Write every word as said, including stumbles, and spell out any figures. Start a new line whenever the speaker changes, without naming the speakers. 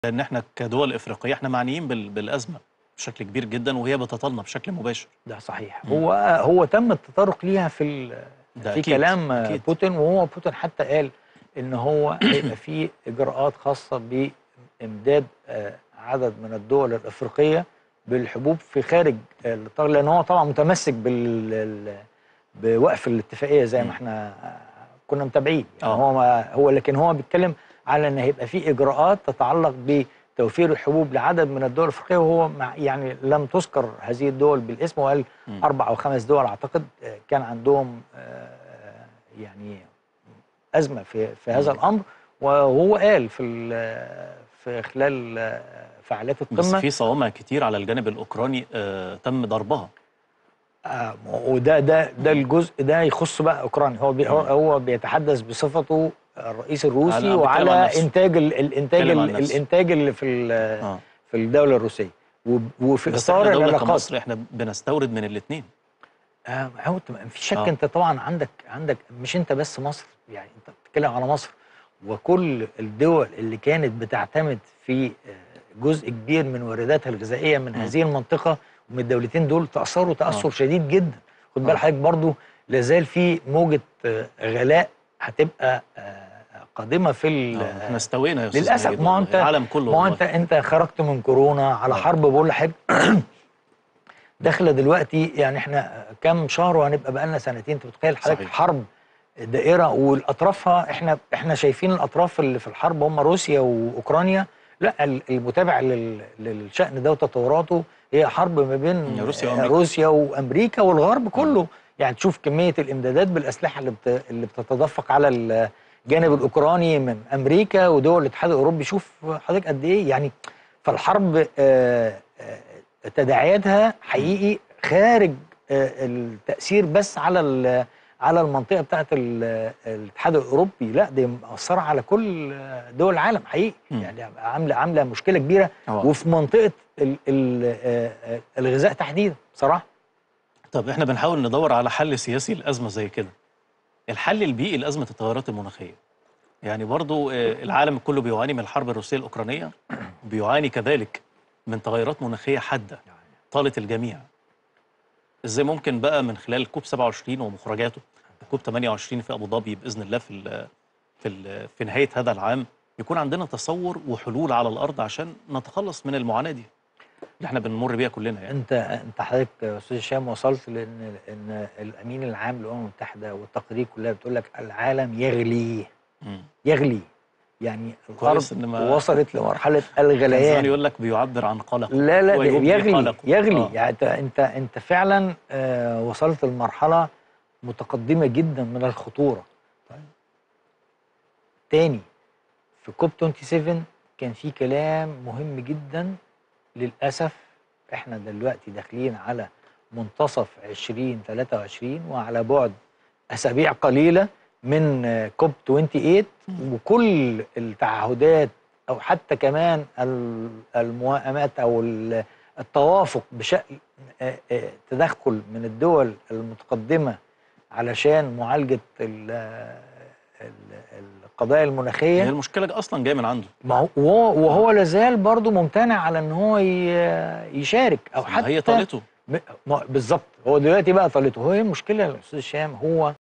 لأن احنا كدول إفريقية احنا معنيين بال... بالأزمة بشكل كبير جدا، وهي بتطالنا بشكل مباشر.
ده صحيح.
مم.
هو هو تم التطرق ليها في ال...
ده
في
أكيد
كلام
أكيد.
بوتين، وهو بوتين حتى قال ان هو هيبقى في اجراءات خاصه بامداد آه، عدد من الدول الافريقيه بالحبوب في خارج الاطار، لان هو طبعا متمسك بال بوقف الاتفاقيه زي ما احنا كنا متابعين. يعني
اه
هو ما هو لكن هو بيتكلم على ان هيبقى في اجراءات تتعلق بتوفير الحبوب لعدد من الدول الافريقيه، وهو مع يعني لم تذكر هذه الدول بالاسم، وقال
مم.
اربع او خمس دول اعتقد كان عندهم يعني ازمه في في هذا
مم.
الامر. وهو قال في في خلال فعاليات
بس
القمه
في صوامع كتير على الجانب الأوكراني آه تم ضربها.
آه وده ده ده الجزء ده يخص بقى اوكرانيا. هو بي
مم.
هو بيتحدث بصفته الرئيس الروسي
أنا بتكلم عن
وعلى
نفسه.
انتاج ال الانتاج
بتكلم عن
ال
نفسه.
الانتاج اللي في
اه
في الدوله الروسيه، وفي
بس احنا
اطار
دولة
العلاقات.
كمصر احنا بنستورد من الاثنين.
آه هو ما في شك.
اه
انت طبعا عندك عندك مش انت بس مصر، يعني انت بتتكلم على مصر وكل الدول اللي كانت بتعتمد في جزء كبير من وارداتها الغذائيه من
مم.
هذه المنطقه، ومن الدولتين دول تاثروا تاثر
اه
شديد جدا. خد بال
اه
حضرتك برضو لازال في موجه غلاء هتبقى قادمه في
اه احنا استوينا يا استاذ
للاسف.
مجيد،
ما هو
والله
انت
العالم كله
ما هو
والله.
انت انت خرجت من كورونا على
اه
حرب، بقول لحضرتك داخله دلوقتي. يعني احنا كام شهر وهنبقى بقى لنا سنتين. انت متخيل حضرتك
صحيح.
حرب دائره والاطرافها، احنا احنا شايفين الاطراف اللي في الحرب هم روسيا واوكرانيا. لا، المتابع للشأن ده وتطوراته هي حرب ما بين
روسيا وامريكا.
روسيا وامريكا والغرب
اه
كله. يعني تشوف كميه الامدادات بالاسلحه اللي بت... اللي بتتدفق على الجانب الاوكراني من امريكا ودول الاتحاد الاوروبي. شوف حضرتك قد ايه يعني. فالحرب آه تداعياتها حقيقي خارج التأثير بس على على المنطقة بتاعت الاتحاد الأوروبي، لا دي مأثرة على كل دول العالم حقيقي.
مم.
يعني عاملة عاملة مشكلة كبيرة،
اه
وفي منطقة ال ال الغذاء تحديدا بصراحة.
طب احنا بنحاول ندور على حل سياسي لأزمة زي كده. الحل البيئي لأزمة التغيرات المناخية، يعني برضو العالم كله بيعاني من الحرب الروسية الأوكرانية، بيعاني كذلك من تغيرات مناخية حادة طالت الجميع. ازاي ممكن بقى من خلال كوب سبعة وعشرين ومخرجاته، كوب ثمانية وعشرين في أبو ظبي بإذن الله في ال في ال في نهاية هذا العام، يكون عندنا تصور وحلول على الأرض عشان نتخلص من المعاناة دي اللي احنا بنمر بيها كلنا يعني.
انت انت حضرتك يا استاذ هشام وصلت لان ان الامين العام للامم المتحده والتقارير كلها بتقول لك العالم يغلي.
مم.
يغلي يعني الارض
كويس ان ما
وصلت لمرحله
كان زمان
الغليان.
يقول لك بيعبر عن قلقه،
لا لا
هو يبدي
يغلي
قلقه.
يغلي.
اه
يعني انت انت انت فعلا آه وصلت لمرحله متقدمه جدا من الخطوره. طيب تاني، في كوب سبعة وعشرين كان في كلام مهم جدا. للاسف احنا دلوقتي داخلين على منتصف ألفين وثلاثة وعشرين وعلى بعد اسابيع قليله من كوب ثمانية وعشرين، وكل التعهدات او حتى كمان الموائمات او التوافق بشأن تدخل من الدول المتقدمه علشان معالجه القضايا المناخيه.
هي المشكله اصلا جايه من عنده.
ما هو وهو آه. لازال برضه ممتنع على ان هو يشارك او
ما هي
حتى
طالته
بالظبط. هو دلوقتي بقى طالته. هو المشكله يا استاذ هشام هو